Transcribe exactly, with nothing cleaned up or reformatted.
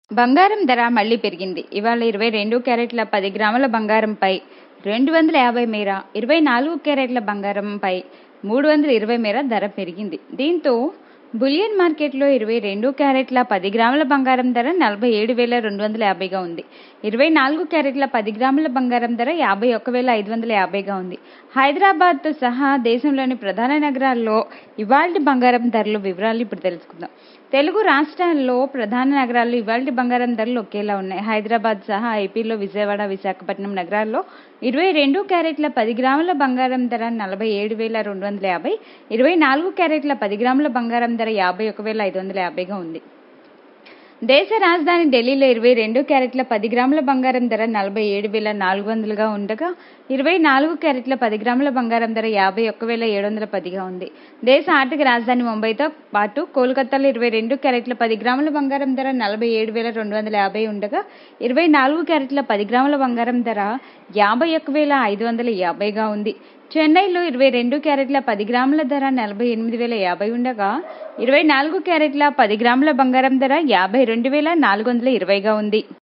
బంగారం ధర మళ్లీ పెరిగింది. ఇవాళ ఇరవై రెండు క్యారెట్ల పది గ్రాముల బంగారంపై రెండు వందల యాభై మేర, ఇరవై నాలుగు క్యారెట్ల బంగారంపై మూడు వందల ఇరవై మేర ధర పెరిగింది. దీంతో బులియన్ మార్కెట్లో ఇరవై రెండు క్యారెట్ల పది గ్రాముల బంగారం ధర నలభై ఏడు వేల రెండు వందల యాభైగా ఉంది. ఇరవై నాలుగు క్యారెట్ల పది గ్రాముల బంగారం ధర యాభై ఒక్క వేల ఐదు వందల యాభైగా ఉంది. హైదరాబాద్ సహా దేశంలోని ప్రధాన నగరాల్లో ఇవాల్టి బంగారం ధరల వివరాలు ఇప్పుడు తెలుసుకుందాం. తెలుగు రాష్ట్రాల్లో ప్రధాన నగరాల్లో ఇవాల్టి బంగారం ధరలు ఒకేలా ఉన్నాయి. హైదరాబాద్ సహా ఏపీలో విజయవాడ, విశాఖపట్నం నగరాల్లో ఇరవై రెండు క్యారెట్ల పది గ్రాముల బంగారం ధర నలభై ఏడు వేల రెండు వందల యాభై, ఇరవై నాలుగు క్యారెట్ల పది గ్రాముల బంగారం ధర యాభై ఒక్క వేల ఐదు వందల యాభైగా ఉంది. దేశ రాజధాని ఢిల్లీలో ఇరవై రెండు క్యారెట్ల పది గ్రాముల బంగారం ధర నలభై ఏడు వేల నాలుగు వందలుగా ఉండగా, ఇరవై నాలుగు క్యారెట్ల పది గ్రాముల బంగారం ధర యాభై ఒక్క వేల ఏడు వందల పదిగా ఉంది. దేశ ఆర్థిక రాజధాని ముంబైతో పాటు కోల్కతాలో ఇరవై రెండు క్యారెట్ల పది గ్రాముల బంగారం ధర నలభై ఏడు వేల రెండు వందల యాభై ఉండగా, ఇరవై నాలుగు క్యారెట్ల పది గ్రాముల బంగారం ధర యాభై ఒక్క వేల ఐదు వందల యాభైగా ఉంది. చెన్నైలో ఇరవై రెండు క్యారెట్ల పది గ్రాముల ధర నలభై ఎనిమిది వేల యాభై ఉండగా, ఇరవై నాలుగు క్యారెట్ల పది గ్రాముల బంగారం ధర యాభై రెండు వేల నాలుగు వందల ఇరవైగా ఉంది.